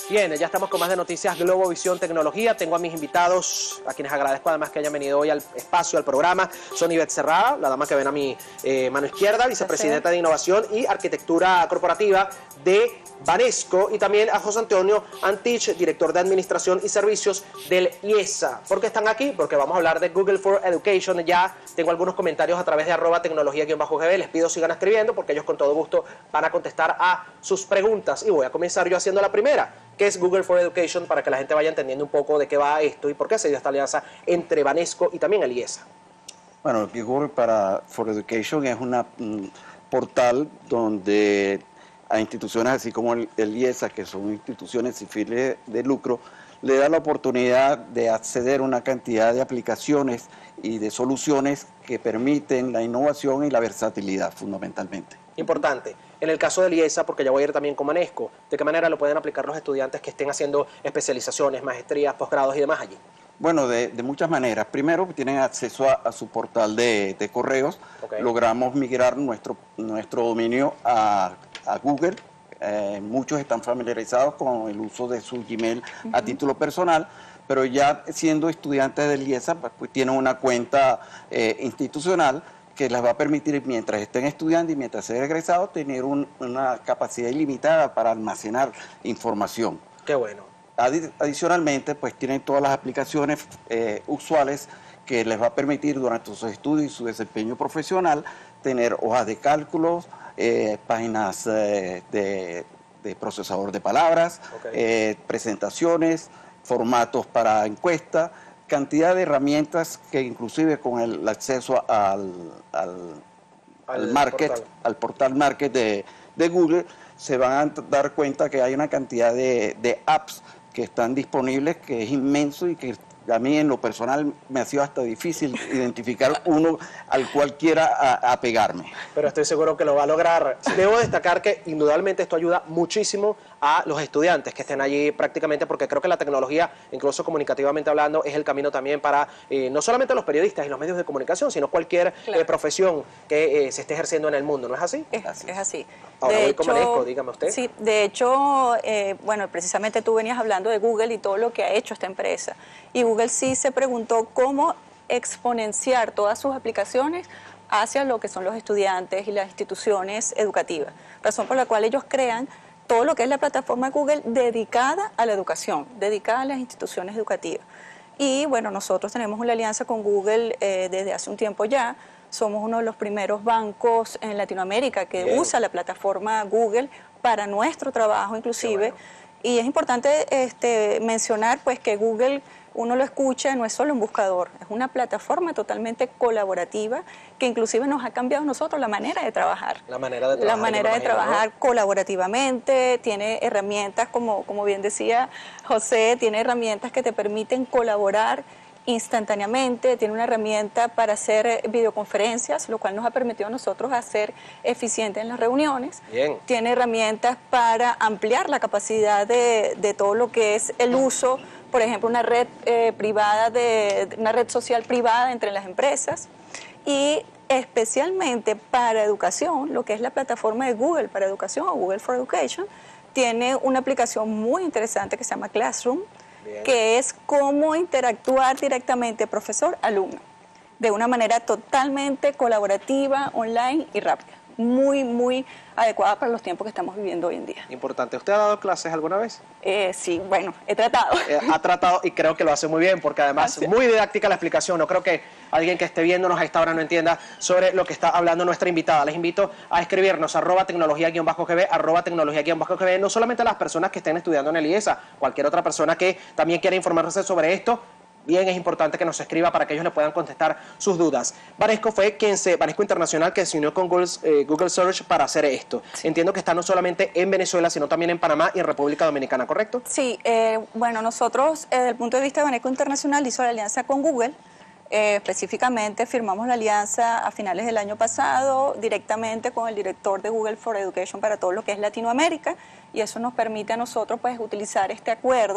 Bien, ya estamos con más de Noticias Globovisión Tecnología. Tengo a mis invitados, a quienes agradezco además que hayan venido hoy al espacio, al programa. Son Ivette Cerrada, la dama que ven a mi mano izquierda, vicepresidenta de Innovación y Arquitectura Corporativa de Banesco, y también a José Antonio Antich, director de Administración y Servicios del IESA. ¿Por qué están aquí? Porque vamos a hablar de Google for Education. Ya tengo algunos comentarios a través de @tecnología_gb. Les pido sigan escribiendo porque ellos con todo gusto van a contestar a sus preguntas. Y voy a comenzar yo haciendo la primera, que es Google for Education, para que la gente vaya entendiendo un poco de qué va esto y por qué se dio esta alianza entre Banesco y también el IESA. Bueno, Google for Education es un portal donde a instituciones así como el IESA, que son instituciones sin fines de lucro, le da la oportunidad de acceder a una cantidad de aplicaciones y de soluciones que permiten la innovación y la versatilidad fundamentalmente. Importante, en el caso del IESA, porque ya voy a ir también con Banesco, ¿de qué manera lo pueden aplicar los estudiantes que estén haciendo especializaciones, maestrías, posgrados y demás allí? Bueno, de muchas maneras. Primero, tienen acceso a su portal de correos. Okay. Logramos migrar nuestro dominio a Google. Muchos están familiarizados con el uso de su Gmail a título personal, pero ya siendo estudiantes del IESA, pues tienen una cuenta institucional que les va a permitir, mientras estén estudiando y mientras sean egresados, tener una capacidad ilimitada para almacenar información. Qué bueno. Adicionalmente, pues tienen todas las aplicaciones usuales que les va a permitir durante sus estudios y su desempeño profesional tener hojas de cálculos, páginas de procesador de palabras, okay, presentaciones, formatos para encuesta, cantidad de herramientas que inclusive con el acceso al portal market de Google se van a dar cuenta que hay una cantidad de apps que están disponibles, que es inmenso y que a mí en lo personal me ha sido hasta difícil identificar uno al cual quiera apegarme. Pero estoy seguro que lo va a lograr. Debo destacar que indudablemente esto ayuda muchísimo a los estudiantes que estén allí prácticamente, porque creo que la tecnología, incluso comunicativamente hablando, es el camino también para no solamente los periodistas y los medios de comunicación, sino cualquier profesión que se esté ejerciendo en el mundo, ¿no es así? Es así. Ahora voy con Banesco, dígame usted. Sí, de hecho, bueno, precisamente tú venías hablando de Google y todo lo que ha hecho esta empresa. Y Google sí se preguntó cómo exponenciar todas sus aplicaciones hacia lo que son los estudiantes y las instituciones educativas. Razón por la cual ellos crean todo lo que es la plataforma Google dedicada a la educación, dedicada a las instituciones educativas. Y bueno, nosotros tenemos una alianza con Google desde hace un tiempo ya. Somos uno de los primeros bancos en Latinoamérica que usa la plataforma Google para nuestro trabajo inclusive. Y es importante mencionar pues que Google, uno lo escucha, no es solo un buscador, es una plataforma totalmente colaborativa que inclusive nos ha cambiado a nosotros la manera de trabajar. La manera de trabajar. La manera de trabajar colaborativamente, tiene herramientas, como bien decía José, tiene herramientas que te permiten colaborar instantáneamente, tiene una herramienta para hacer videoconferencias, lo cual nos ha permitido a nosotros ser eficientes en las reuniones. Bien. Tiene herramientas para ampliar la capacidad de todo lo que es el uso, por ejemplo, una red privada, una red social privada entre las empresas, y especialmente para educación, lo que es la plataforma de Google para educación o Google for Education, tiene una aplicación muy interesante que se llama Classroom, que es cómo interactuar directamente profesor-alumno, de una manera totalmente colaborativa, online y rápida. Muy, muy adecuada para los tiempos que estamos viviendo hoy en día. Importante. ¿Usted ha dado clases alguna vez? Sí, bueno, he tratado. Ha tratado y creo que lo hace muy bien, porque además muy didáctica la explicación. No creo que alguien que esté viéndonos a esta hora no entienda sobre lo que está hablando nuestra invitada. Les invito a escribirnos @tecnología_gb, @tecnología_gb, no solamente a las personas que estén estudiando en el IESA, cualquier otra persona que también quiera informarse sobre esto. Bien, es importante que nos escriba para que ellos le puedan contestar sus dudas. Banesco fue Banesco Internacional, que se unió con Google Search para hacer esto. Sí. Entiendo que está no solamente en Venezuela, sino también en Panamá y en República Dominicana, ¿correcto? Sí, bueno, nosotros desde el punto de vista de Banesco Internacional hizo la alianza con Google. Específicamente firmamos la alianza a finales del año pasado directamente con el director de Google for Education para todo lo que es Latinoamérica, y eso nos permite a nosotros pues utilizar este acuerdo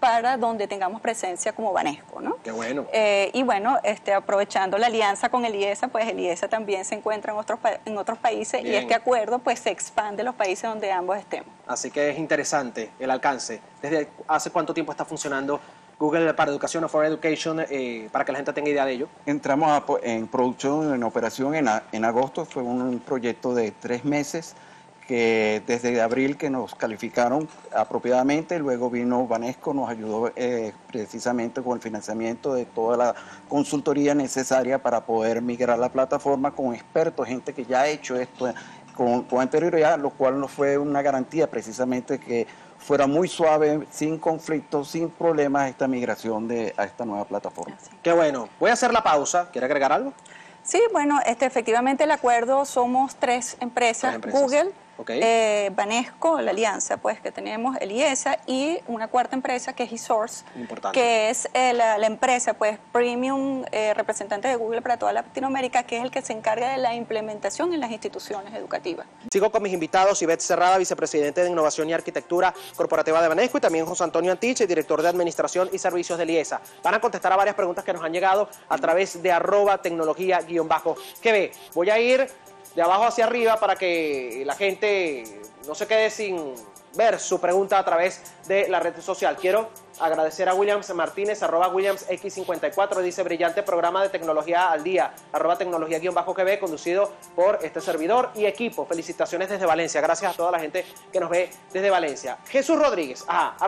para donde tengamos presencia como Banesco, ¿no? Qué bueno. Y bueno, aprovechando la alianza con el IESA, pues el IESA también se encuentra en otros países. Bien. Y este acuerdo pues se expande a los países donde ambos estemos. Así que es interesante el alcance. ¿Desde hace cuánto tiempo está funcionando Google para Educación o for Education, para que la gente tenga idea de ello? Entramos en producción, en operación en agosto. Fue un proyecto de 3 meses que desde abril que nos calificaron apropiadamente. Luego vino Banesco, nos ayudó precisamente con el financiamiento de toda la consultoría necesaria para poder migrar la plataforma con expertos, gente que ya ha hecho esto con anterioridad, lo cual nos fue una garantía precisamente que fuera muy suave, sin conflictos, sin problemas esta migración a esta nueva plataforma. Qué bueno. Voy a hacer la pausa. ¿Quiere agregar algo? Sí, bueno, efectivamente el acuerdo somos 3 empresas, Google, Banesco, la alianza pues que tenemos, el IESA, y una cuarta empresa que es eSource, que es la empresa pues premium representante de Google para toda Latinoamérica, que es el que se encarga de la implementación en las instituciones educativas. Sigo con mis invitados, Ivette Cerrada, vicepresidente de Innovación y Arquitectura Corporativa de Banesco, y también José Antonio Antich, director de Administración y Servicios del IESA. Van a contestar a varias preguntas que nos han llegado a través de @tecnología_QB. Voy a ir de abajo hacia arriba para que la gente no se quede sin ver su pregunta a través de la red social. Quiero agradecer a Williams Martínez, @WilliamsX54, dice: brillante programa de tecnología al día, @tecnología_QB, conducido por este servidor y equipo. Felicitaciones desde Valencia. Gracias a toda la gente que nos ve desde Valencia. Jesús Rodríguez,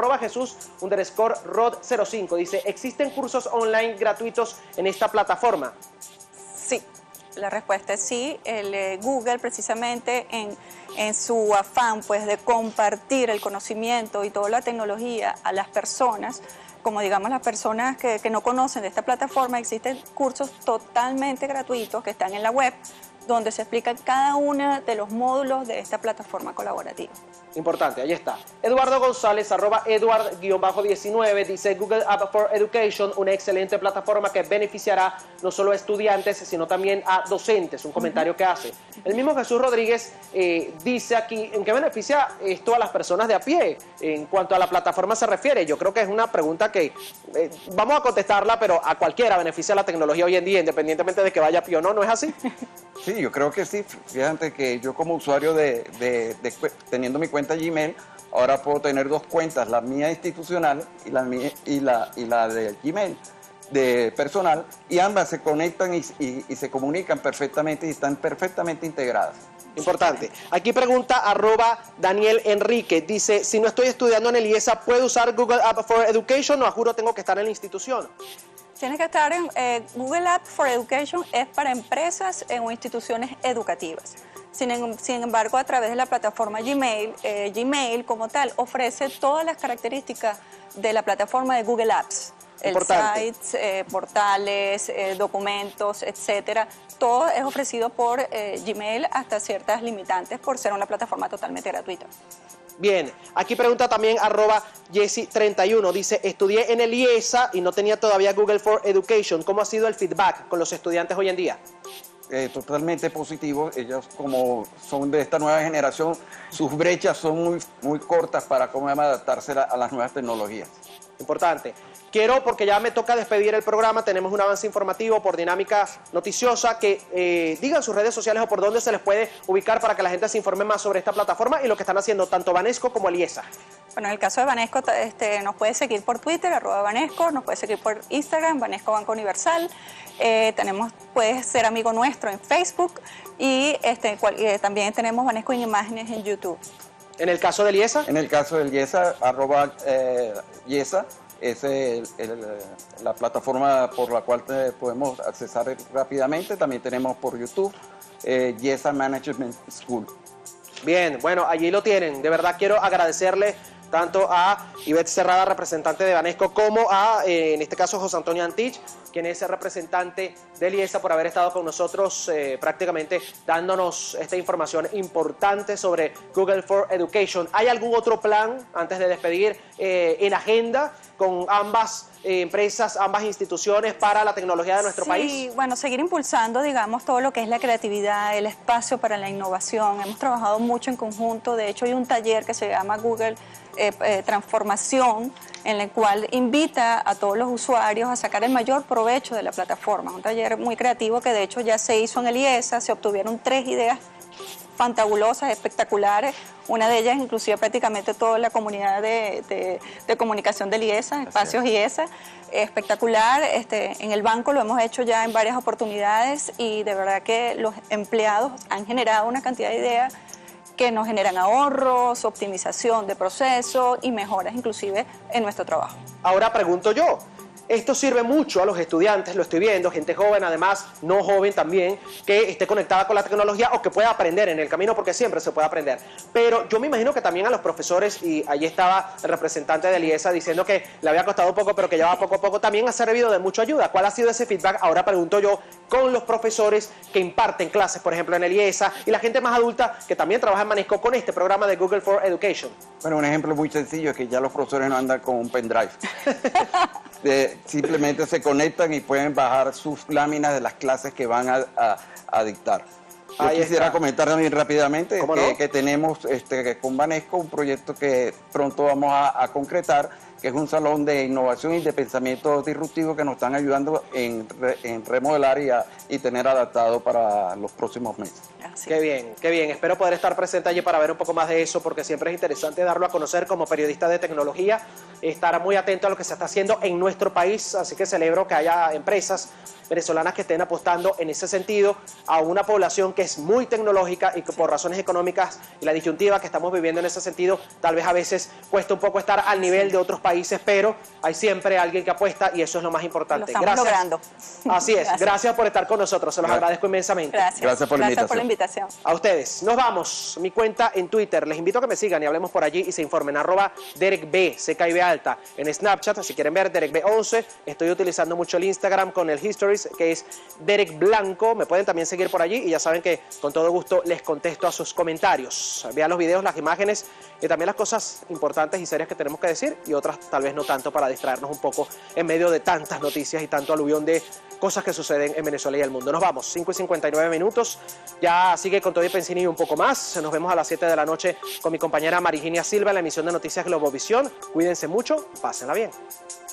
@Jesús_Rod05, dice: ¿existen cursos online gratuitos en esta plataforma? Sí. La respuesta es sí. Google precisamente en su afán pues de compartir el conocimiento y toda la tecnología a las personas, como digamos las personas que no conocen de esta plataforma, existen cursos totalmente gratuitos que están en la web, donde se explica cada uno de los módulos de esta plataforma colaborativa. Importante, ahí está. Eduardo González, @Eduard_19, dice: Google App for Education, una excelente plataforma que beneficiará no solo a estudiantes, sino también a docentes. Un comentario que hace. El mismo Jesús Rodríguez dice aquí: ¿en qué beneficia esto a las personas de a pie? En cuanto a la plataforma se refiere, yo creo que es una pregunta que vamos a contestarla, pero a cualquiera beneficia la tecnología hoy en día, independientemente de que vaya a pie o no, ¿no es así? Sí, yo creo que sí. Fíjate que yo como usuario teniendo mi cuenta Gmail, ahora puedo tener 2 cuentas, la mía institucional y la de Gmail de personal, y ambas se conectan y se comunican perfectamente y están perfectamente integradas. Importante. Aquí pregunta @Daniel Enrique, dice: si no estoy estudiando en el IESA, ¿puedo usar Google App for Education o a juro tengo que estar en la institución? Tienes que estar en Google App for Education, es para empresas o instituciones educativas. Sin embargo, a través de la plataforma Gmail, Gmail como tal ofrece todas las características de la plataforma de Google Apps. Sites, portales, documentos, etcétera. Todo es ofrecido por Gmail hasta ciertas limitantes por ser una plataforma totalmente gratuita. Bien, aquí pregunta también @Jessy31, dice: estudié en el IESA y no tenía todavía Google for Education. ¿Cómo ha sido el feedback con los estudiantes hoy en día? Totalmente positivo. Ellos, como son de esta nueva generación, sus brechas son muy cortas para cómo adaptarse a las nuevas tecnologías. Importante. Quiero, porque ya me toca despedir el programa, tenemos un avance informativo por Dinámica Noticiosa, que digan sus redes sociales o por dónde se les puede ubicar para que la gente se informe más sobre esta plataforma y lo que están haciendo tanto Banesco como el IESA. Bueno, en el caso de Banesco, nos puede seguir por Twitter, @Banesco, nos puede seguir por Instagram, Banesco Banco Universal. Puedes ser amigo nuestro en Facebook y también tenemos Banesco en Imágenes en YouTube. ¿En el caso del IESA? En el caso del IESA, @IESA. Es la plataforma por la cual podemos accesar rápidamente. También tenemos por YouTube IESA Management School. Bien, bueno, allí lo tienen. De verdad quiero agradecerle tanto a Ivette Cerrada, representante de Banesco, como a, en este caso, José Antonio Antich, quien es el representante del IESA, por haber estado con nosotros prácticamente dándonos esta información importante sobre Google for Education. ¿Hay algún otro plan, antes de despedir, en agenda con ambas empresas, ambas instituciones para la tecnología de nuestro país? Sí, bueno, seguir impulsando, digamos, todo lo que es la creatividad, el espacio para la innovación. Hemos trabajado mucho en conjunto. De hecho, hay un taller que se llama Google transformación en el cual invita a todos los usuarios a sacar el mayor provecho de la plataforma. Un taller muy creativo que de hecho ya se hizo en el IESA, se obtuvieron 3 ideas fantabulosas, espectaculares. Una de ellas inclusive prácticamente toda la comunidad de comunicación del IESA, espacios IESA, espectacular. En el banco lo hemos hecho ya en varias oportunidades y de verdad que los empleados han generado una cantidad de ideas que nos generan ahorros, optimización de procesos y mejoras inclusive en nuestro trabajo. Ahora pregunto yo, esto sirve mucho a los estudiantes, lo estoy viendo, gente joven, además no joven también, que esté conectada con la tecnología o que pueda aprender en el camino, porque siempre se puede aprender. Pero yo me imagino que también a los profesores, y allí estaba el representante del IESA diciendo que le había costado un poco, pero que ya va poco a poco, también ha servido de mucha ayuda. ¿Cuál ha sido ese feedback? Ahora pregunto yo, con los profesores que imparten clases, por ejemplo, en el IESA, y la gente más adulta que también trabaja en Manesco con este programa de Google for Education. Bueno, un ejemplo muy sencillo es que ya los profesores no andan con un pendrive. Simplemente se conectan y pueden bajar sus láminas de las clases que van a dictar. Yo quisiera comentar también rápidamente que tenemos con Manesco un proyecto que pronto vamos a concretar, que es un salón de innovación y de pensamiento disruptivo que nos están ayudando en remodelar y tener adaptado para los próximos meses. Qué bien, qué bien. Espero poder estar presente allí para ver un poco más de eso, porque siempre es interesante darlo a conocer como periodista de tecnología, estar muy atento a lo que se está haciendo en nuestro país, así que celebro que haya empresas venezolanas que estén apostando en ese sentido a una población que es muy tecnológica y que por razones económicas y la disyuntiva que estamos viviendo en ese sentido, tal vez a veces cuesta un poco estar al nivel de otros países, pero hay siempre alguien que apuesta y eso es lo más importante. Lo estamos logrando. Así es, gracias por estar con nosotros, se los agradezco inmensamente. Gracias por la invitación. A ustedes, nos vamos. Mi cuenta en Twitter, les invito a que me sigan y hablemos por allí y se informen, @DerekB, CKIB alta. En Snapchat, si quieren ver, DerekB11, estoy utilizando mucho el Instagram con el Histories, que es Derek Blanco, me pueden también seguir por allí y ya saben que con todo gusto les contesto a sus comentarios. Vean los videos, las imágenes y también las cosas importantes y serias que tenemos que decir y otras tal vez no tanto para distraernos un poco en medio de tantas noticias y tanto aluvión de cosas que suceden en Venezuela y el mundo. Nos vamos, 5:59 minutos, ya sigue con todo y Pensini y un poco más. Nos vemos a las 7 de la noche con mi compañera Mariginia Silva en la emisión de Noticias Globovisión. Cuídense mucho, pásenla bien.